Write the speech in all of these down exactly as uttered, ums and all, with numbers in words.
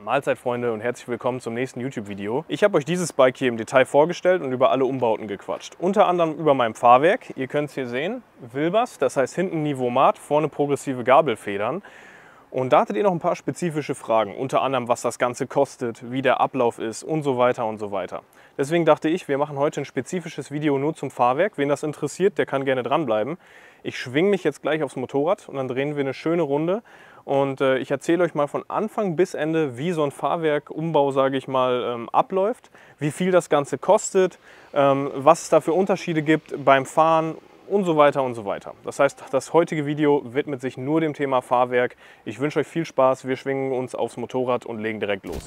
Mahlzeit Freunde und herzlich willkommen zum nächsten YouTube-Video. Ich habe euch dieses Bike hier im Detail vorgestellt und über alle Umbauten gequatscht. Unter anderem über mein Fahrwerk. Ihr könnt es hier sehen, Wilbers, das heißt hinten Nivomat, vorne progressive Gabelfedern. Und da hattet ihr noch ein paar spezifische Fragen, unter anderem was das Ganze kostet, wie der Ablauf ist und so weiter und so weiter. Deswegen dachte ich, wir machen heute ein spezifisches Video nur zum Fahrwerk. Wen das interessiert, der kann gerne dranbleiben. Ich schwinge mich jetzt gleich aufs Motorrad und dann drehen wir eine schöne Runde. Und äh, ich erzähle euch mal von Anfang bis Ende, wie so ein Fahrwerkumbau, sage ich mal, ähm, abläuft, wie viel das Ganze kostet, ähm, was es da für Unterschiede gibt beim Fahren und so weiter und so weiter. Das heißt, das heutige Video widmet sich nur dem Thema Fahrwerk. Ich wünsche euch viel Spaß, wir schwingen uns aufs Motorrad und legen direkt los.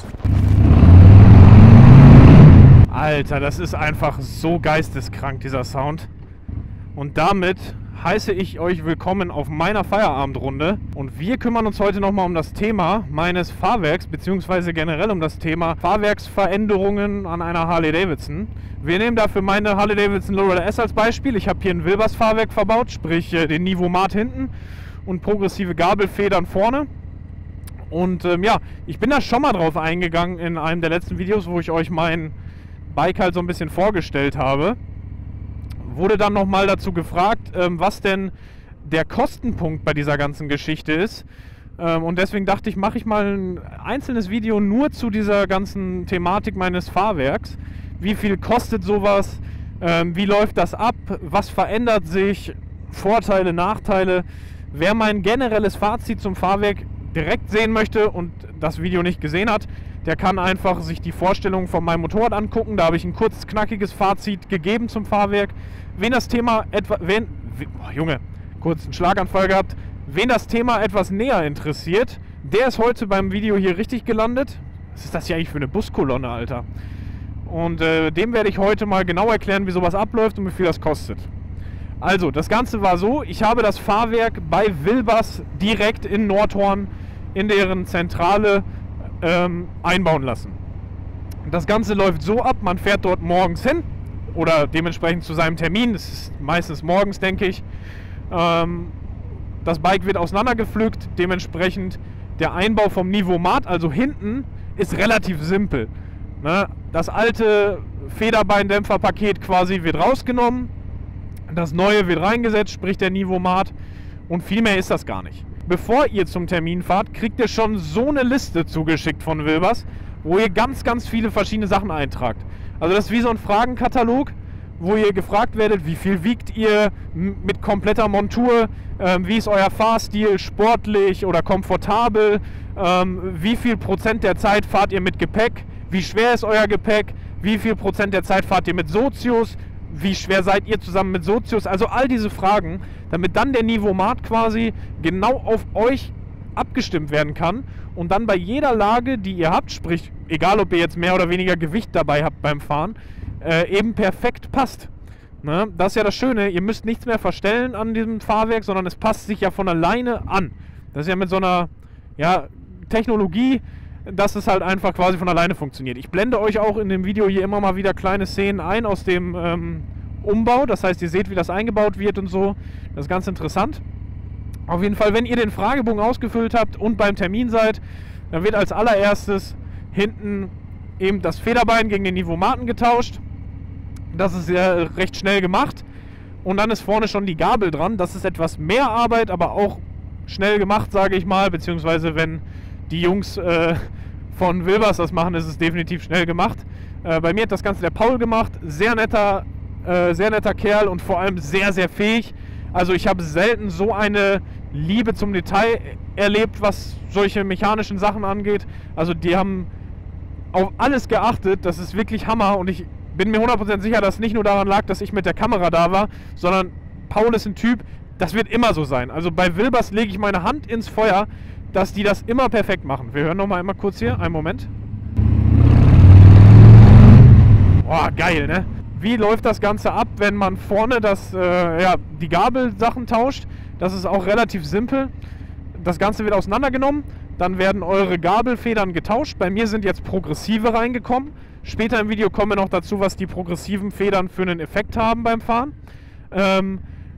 Alter, das ist einfach so geisteskrank, dieser Sound. Und damit heiße ich euch willkommen auf meiner Feierabendrunde. Und wir kümmern uns heute nochmal um das Thema meines Fahrwerks, beziehungsweise generell um das Thema Fahrwerksveränderungen an einer Harley-Davidson. Wir nehmen dafür meine Harley-Davidson Lowrider S als Beispiel. Ich habe hier ein Wilbers-Fahrwerk verbaut, sprich den Nivomat hinten und progressive Gabelfedern vorne. Und ähm, ja, ich bin da schon mal drauf eingegangen in einem der letzten Videos, wo ich euch mein Bike halt so ein bisschen vorgestellt habe. Wurde dann nochmal dazu gefragt, ähm, was denn der Kostenpunkt bei dieser ganzen Geschichte ist. Ähm, und deswegen dachte ich, mache ich mal ein einzelnes Video nur zu dieser ganzen Thematik meines Fahrwerks. Wie viel kostet sowas? Ähm, wie läuft das ab? Was verändert sich? Vorteile, Nachteile? Wer mein generelles Fazit zum Fahrwerk direkt sehen möchte und das Video nicht gesehen hat, der kann einfach sich die Vorstellung von meinem Motorrad angucken. Da habe ich ein kurzes, knackiges Fazit gegeben zum Fahrwerk. Wen das Thema etwa, wen, oh Junge, kurz einen Schlaganfall gehabt. Wen das Thema etwas näher interessiert, der ist heute beim Video hier richtig gelandet. Was ist das hier eigentlich für eine Buskolonne, Alter? Und äh, dem werde ich heute mal genau erklären, wie sowas abläuft und wie viel das kostet. Also, das Ganze war so, ich habe das Fahrwerk bei Wilbers direkt in Nordhorn in deren Zentrale ähm, einbauen lassen. Das Ganze läuft so ab, man fährt dort morgens hin oder dementsprechend zu seinem Termin, das ist meistens morgens, denke ich. Ähm, das Bike wird auseinandergepflückt, dementsprechend der Einbau vom Nivomat, also hinten, ist relativ simpel. Ne? Das alte Federbeindämpferpaket quasi wird rausgenommen, das neue wird reingesetzt, sprich der Nivomat, und viel mehr ist das gar nicht. Bevor ihr zum Termin fahrt, kriegt ihr schon so eine Liste zugeschickt von Wilbers, wo ihr ganz, ganz viele verschiedene Sachen eintragt. Also das ist wie so ein Fragenkatalog, wo ihr gefragt werdet, wie viel wiegt ihr mit kompletter Montur, ähm, wie ist euer Fahrstil, sportlich oder komfortabel, ähm, wie viel Prozent der Zeit fahrt ihr mit Gepäck, wie schwer ist euer Gepäck, wie viel Prozent der Zeit fahrt ihr mit Sozius, wie schwer seid ihr zusammen mit Sozius, also all diese Fragen, damit dann der Nivomat quasi genau auf euch abgestimmt werden kann und dann bei jeder Lage, die ihr habt, sprich, egal ob ihr jetzt mehr oder weniger Gewicht dabei habt beim Fahren, äh, eben perfekt passt. Ne? Das ist ja das Schöne, ihr müsst nichts mehr verstellen an diesem Fahrwerk, sondern es passt sich ja von alleine an. Das ist ja mit so einer ja, Technologie, dass es halt einfach quasi von alleine funktioniert. Ich blende euch auch in dem Video hier immer mal wieder kleine Szenen ein aus dem ähm, Umbau. Das heißt, ihr seht, wie das eingebaut wird und so. Das ist ganz interessant. Auf jeden Fall, wenn ihr den Fragebogen ausgefüllt habt und beim Termin seid, dann wird als allererstes hinten eben das Federbein gegen den Nivomaten getauscht. Das ist ja recht schnell gemacht. Und dann ist vorne schon die Gabel dran. Das ist etwas mehr Arbeit, aber auch schnell gemacht, sage ich mal. Beziehungsweise wenn die Jungs äh, von Wilbers das machen, ist es definitiv schnell gemacht. Äh, bei mir hat das Ganze der Paul gemacht. Sehr netter, äh, sehr netter Kerl und vor allem sehr, sehr fähig. Also ich habe selten so eine Liebe zum Detail erlebt, was solche mechanischen Sachen angeht. Also die haben auf alles geachtet. Das ist wirklich Hammer. Und ich bin mir hundert Prozent sicher, dass es nicht nur daran lag, dass ich mit der Kamera da war, sondern Paul ist ein Typ, das wird immer so sein. Also bei Wilbers lege ich meine Hand ins Feuer, dass die das immer perfekt machen. Wir hören noch mal einmal kurz hier, einen Moment. Boah, geil, ne? Wie läuft das Ganze ab, wenn man vorne das, äh, ja, die Gabelsachen tauscht? Das ist auch relativ simpel. Das Ganze wird auseinandergenommen, dann werden eure Gabelfedern getauscht. Bei mir sind jetzt progressive reingekommen. Später im Video kommen wir noch dazu, was die progressiven Federn für einen Effekt haben beim Fahren. Ähm,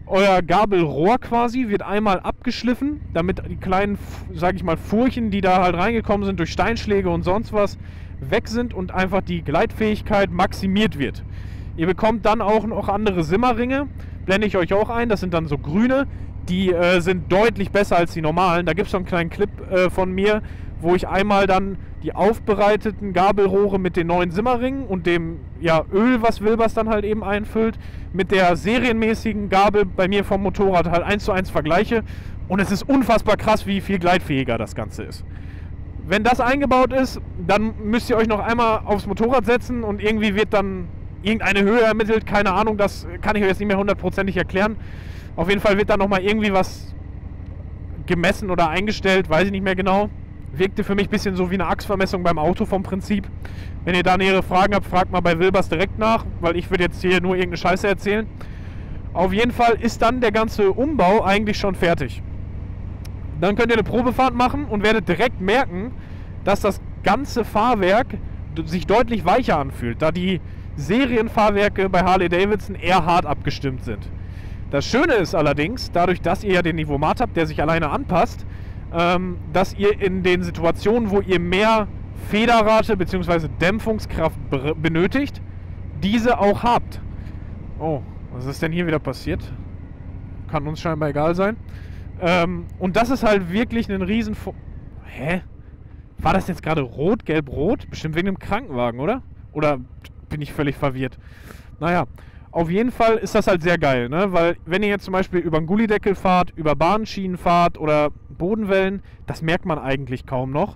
Euer Gabelrohr quasi wird einmal abgeschliffen, damit die kleinen, sage ich mal, Furchen, die da halt reingekommen sind durch Steinschläge und sonst was, weg sind und einfach die Gleitfähigkeit maximiert wird. Ihr bekommt dann auch noch andere Simmerringe, blende ich euch auch ein, das sind dann so grüne, die äh, sind deutlich besser als die normalen. Da gibt es so einen kleinen Clip äh, von mir, wo ich einmal dann die aufbereiteten Gabelrohre mit den neuen Simmerringen und dem ja, Öl, was Wilbers dann halt eben einfüllt, mit der serienmäßigen Gabel bei mir vom Motorrad halt eins zu eins vergleiche. Und es ist unfassbar krass, wie viel gleitfähiger das Ganze ist. Wenn das eingebaut ist, dann müsst ihr euch noch einmal aufs Motorrad setzen und irgendwie wird dann irgendeine Höhe ermittelt. Keine Ahnung, das kann ich euch jetzt nicht mehr hundertprozentig erklären. Auf jeden Fall wird dann nochmal irgendwie was gemessen oder eingestellt, weiß ich nicht mehr genau. Wirkte für mich ein bisschen so wie eine Achsvermessung beim Auto vom Prinzip. Wenn ihr da nähere Fragen habt, fragt mal bei Wilbers direkt nach, weil ich würde jetzt hier nur irgendeine Scheiße erzählen. Auf jeden Fall ist dann der ganze Umbau eigentlich schon fertig. Dann könnt ihr eine Probefahrt machen und werdet direkt merken, dass das ganze Fahrwerk sich deutlich weicher anfühlt, da die Serienfahrwerke bei Harley-Davidson eher hart abgestimmt sind. Das Schöne ist allerdings, dadurch, dass ihr ja den Nivomat habt, der sich alleine anpasst, ähm, dass ihr in den Situationen, wo ihr mehr Federrate bzw. Dämpfungskraft benötigt, diese auch habt. Oh, was ist denn hier wieder passiert? Kann uns scheinbar egal sein. Ähm, und das ist halt wirklich ein riesen... Vo Hä? War das jetzt gerade rot, gelb, rot? Bestimmt wegen dem Krankenwagen, oder? Oder bin ich völlig verwirrt? Naja, auf jeden Fall ist das halt sehr geil, ne? Weil wenn ihr jetzt zum Beispiel über einen Gullideckel fahrt, über Bahnschienen fahrt oder Bodenwellen, das merkt man eigentlich kaum noch.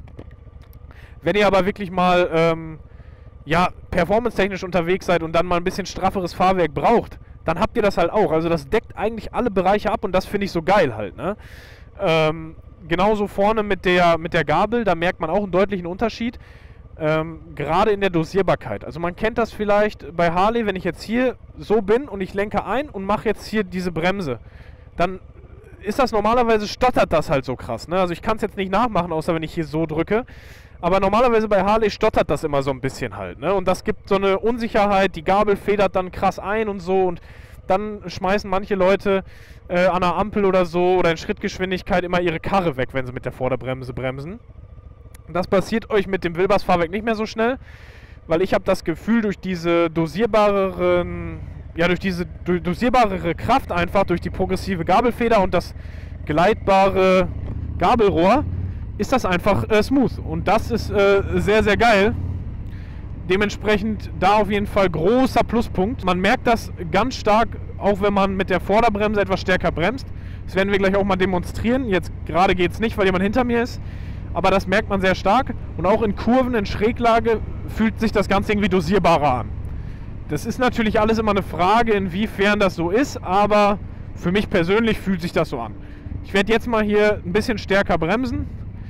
Wenn ihr aber wirklich mal ähm, ja, performance-technisch unterwegs seid und dann mal ein bisschen strafferes Fahrwerk braucht, dann habt ihr das halt auch. Also das deckt eigentlich alle Bereiche ab und das finde ich so geil halt, ne? Ähm, genauso vorne mit der, mit der Gabel, da merkt man auch einen deutlichen Unterschied. Ähm, gerade in der Dosierbarkeit. Also man kennt das vielleicht bei Harley, wenn ich jetzt hier so bin und ich lenke ein und mache jetzt hier diese Bremse, dann ist das normalerweise, stottert das halt so krass, ne? Also ich kann es jetzt nicht nachmachen, außer wenn ich hier so drücke. Aber normalerweise bei Harley stottert das immer so ein bisschen halt, ne? Und das gibt so eine Unsicherheit, die Gabel federt dann krass ein und so und dann schmeißen manche Leute äh, an der Ampel oder so oder in Schrittgeschwindigkeit immer ihre Karre weg, wenn sie mit der Vorderbremse bremsen. Das passiert euch mit dem Wilbers Fahrwerk nicht mehr so schnell, weil ich habe das Gefühl, durch diese dosierbareren, ja durch diese dosierbarere Kraft einfach, durch die progressive Gabelfeder und das gleitbare Gabelrohr, ist das einfach äh, smooth. Und das ist äh, sehr, sehr geil. Dementsprechend da auf jeden Fall großer Pluspunkt. Man merkt das ganz stark, auch wenn man mit der Vorderbremse etwas stärker bremst. Das werden wir gleich auch mal demonstrieren. Jetzt gerade geht es nicht, weil jemand hinter mir ist. Aber das merkt man sehr stark. Und auch in Kurven, in Schräglage fühlt sich das Ganze irgendwie dosierbarer an. Das ist natürlich alles immer eine Frage, inwiefern das so ist. Aber für mich persönlich fühlt sich das so an. Ich werde jetzt mal hier ein bisschen stärker bremsen.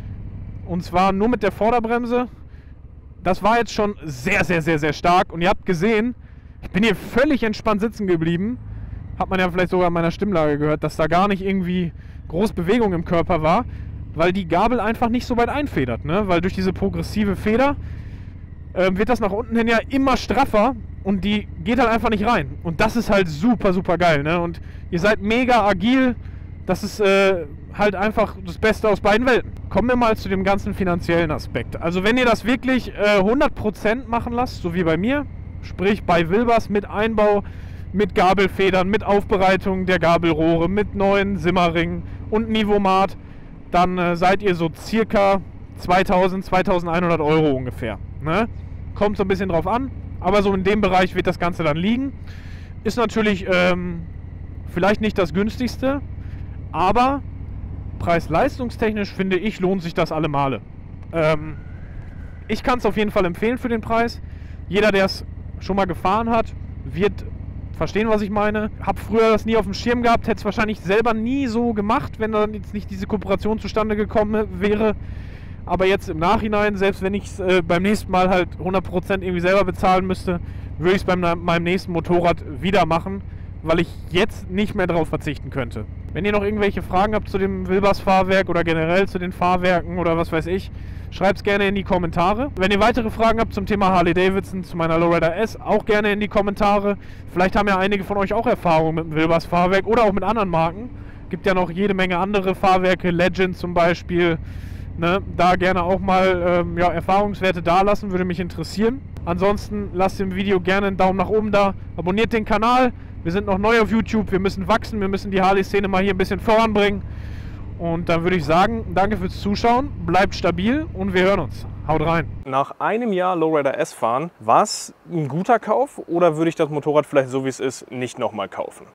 Und zwar nur mit der Vorderbremse. Das war jetzt schon sehr, sehr, sehr, sehr stark. Und ihr habt gesehen, ich bin hier völlig entspannt sitzen geblieben. Hat man ja vielleicht sogar an meiner Stimmlage gehört, dass da gar nicht irgendwie groß Bewegung im Körper war. Weil die Gabel einfach nicht so weit einfedert, ne? Weil durch diese progressive Feder äh, wird das nach unten hin ja immer straffer und die geht halt einfach nicht rein. Und das ist halt super, super geil, ne? Und ihr seid mega agil. Das ist äh, halt einfach das Beste aus beiden Welten. Kommen wir mal zu dem ganzen finanziellen Aspekt. Also wenn ihr das wirklich äh, hundert Prozent machen lasst, so wie bei mir, sprich bei Wilbers mit Einbau, mit Gabelfedern, mit Aufbereitung der Gabelrohre, mit neuen Simmerringen und Nivomat, dann äh, seid ihr so circa zweitausend, zweitausendeinhundert Euro ungefähr, ne? Kommt so ein bisschen drauf an, aber so in dem Bereich wird das Ganze dann liegen. Ist natürlich ähm, vielleicht nicht das günstigste, aber preis-leistungstechnisch finde ich, lohnt sich das alle Male. Ähm, ich kann es auf jeden Fall empfehlen für den Preis. Jeder, der es schon mal gefahren hat, wird verstehen, was ich meine. Hab früher das nie auf dem Schirm gehabt, hätte es wahrscheinlich selber nie so gemacht, wenn dann jetzt nicht diese Kooperation zustande gekommen wäre. Aber jetzt im Nachhinein, selbst wenn ich es äh, beim nächsten Mal halt hundert Prozent irgendwie selber bezahlen müsste, würde ich es bei meinem nächsten Motorrad wieder machen, weil ich jetzt nicht mehr darauf verzichten könnte. Wenn ihr noch irgendwelche Fragen habt zu dem Wilbers-Fahrwerk oder generell zu den Fahrwerken oder was weiß ich, schreibt es gerne in die Kommentare. Wenn ihr weitere Fragen habt zum Thema Harley Davidson, zu meiner Lowrider S, auch gerne in die Kommentare. Vielleicht haben ja einige von euch auch Erfahrung mit dem Wilbers-Fahrwerk oder auch mit anderen Marken. Gibt ja noch jede Menge andere Fahrwerke, Legend zum Beispiel. Ne? Da gerne auch mal ähm, ja, Erfahrungswerte dalassen, würde mich interessieren. Ansonsten lasst dem Video gerne einen Daumen nach oben da, abonniert den Kanal. Wir sind noch neu auf YouTube, wir müssen wachsen, wir müssen die Harley-Szene mal hier ein bisschen voranbringen. Und dann würde ich sagen, danke fürs Zuschauen, bleibt stabil und wir hören uns. Haut rein. Nach einem Jahr Lowrider S fahren, war es ein guter Kauf oder würde ich das Motorrad vielleicht so wie es ist nicht nochmal kaufen?